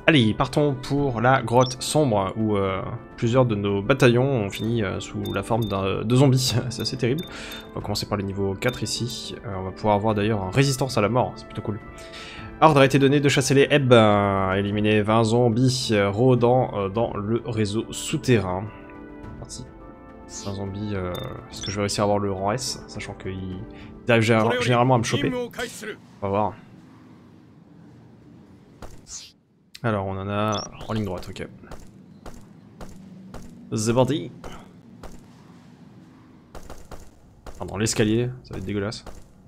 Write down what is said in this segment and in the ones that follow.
Allez, partons pour la grotte sombre, où plusieurs de nos bataillons ont fini sous la forme de zombies. C'est assez terrible. On va commencer par le niveau 4 ici. On va pouvoir avoir d'ailleurs une résistance à la mort, c'est plutôt cool. Ordre a été donné de chasser les Eb, éliminer 20 zombies rôdant dans le réseau souterrain. Parti. 20 zombies, est-ce que je vais réussir à avoir le rang S, sachant qu'ils arrivent généralement à me choper. On va voir. Alors, on en a en ligne droite, ok. C'est parti. Dans l'escalier, ça va être dégueulasse.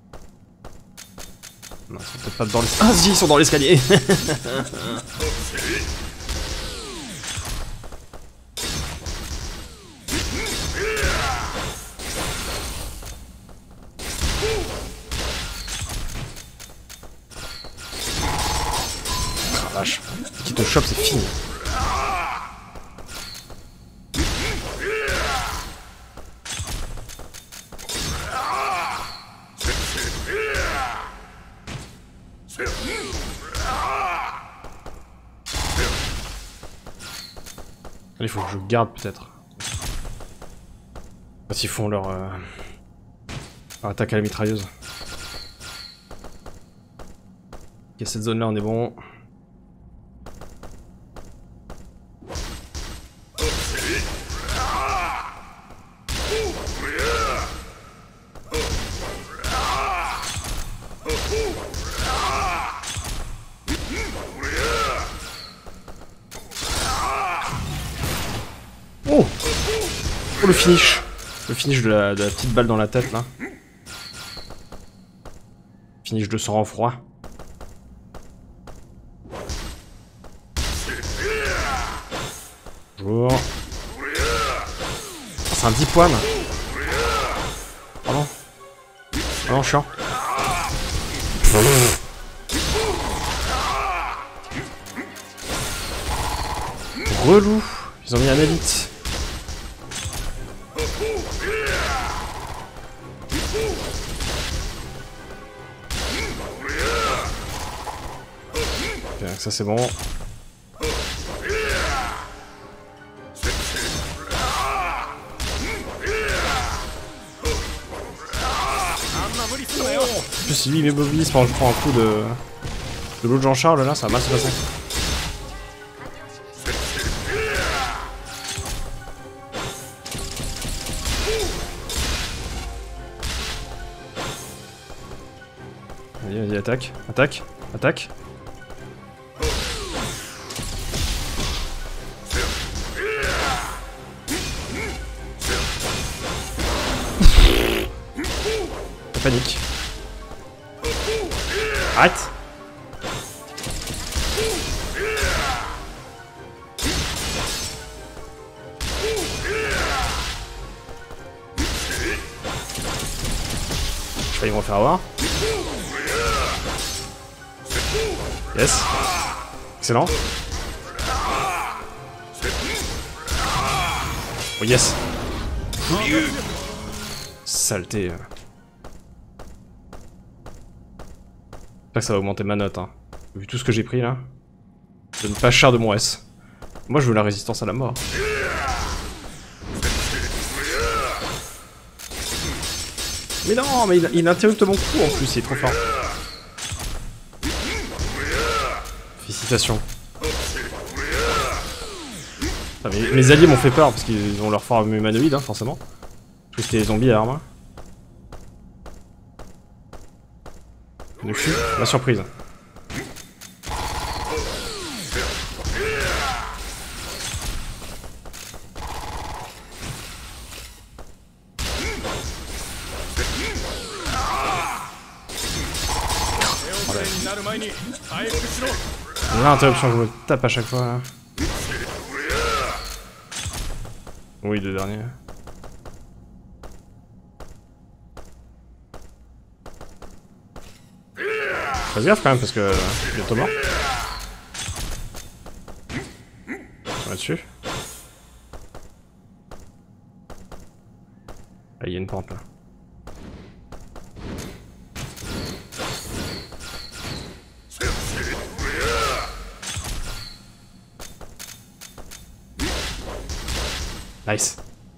Non, ils sont peut-être pas dans l'escalier. Ah si, ils sont dans l'escalier. Vache, qui te chope, c'est fini. Il faut que je garde peut-être. Quand ils font leur attaque à la mitrailleuse. Ok, cette zone là on est bon. Oh, oh, le finish. Le finish de la petite balle dans la tête là. Finish de sang-froid. Bonjour. C'est un 10 points. Pardon. Ah non, chiant. Relou. Ils ont mis un élite. Ok, ça c'est bon. En plus, si lui il m'immobilise pendant que je prends un coup de l'autre Jean-Charles, là, ça va mal se passer. Vas-y, vas-y, attaque, attaque, attaque. Panique. Arrête. Je vais me refaire avoir. Yes. Excellent. Oh yes. Saleté. J'espère que ça va augmenter ma note, hein. Vu tout ce que j'ai pris là. Je donne pas cher de mon S. Moi je veux la résistance à la mort. Mais non, mais il interrupte mon coup en plus, il est trop fort. Félicitations. Ah, mes alliés m'ont fait peur parce qu'ils ont leur forme humanoïde, hein, forcément. Je crois que c'était les zombies à armes. Ne fut la surprise. L'interruption, je me tape à chaque fois là. Oui, deux derniers. Fais gaffe quand même parce que bientôt mort. On va dessus. Ah, il y a une pente là. Nice.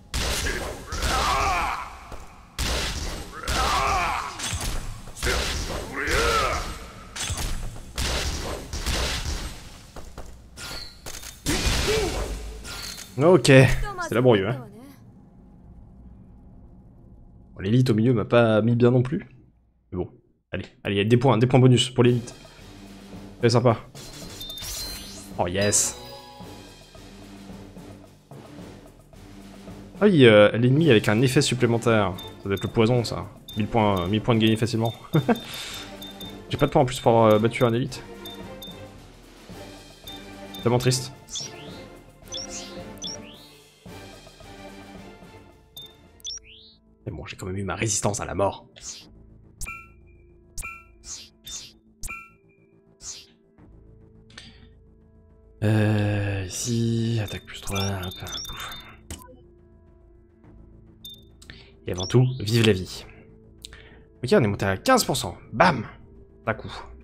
Ok, c'est laborieux, hein. Bon, l'élite au milieu m'a pas mis bien non plus. Mais bon, allez, il y a des points bonus pour l'élite. C'est sympa. Oh yes. Ah oui, l'ennemi avec un effet supplémentaire. Ça doit être le poison, ça. 1000 points de gagner facilement. J'ai pas de points en plus pour avoir battu un élite. Tellement triste. Mais bon, j'ai quand même eu ma résistance à la mort. Ici, attaque plus 3, pouf. Et avant tout, vive la vie. Ok, on est monté à 15%. Bam! D'un coup.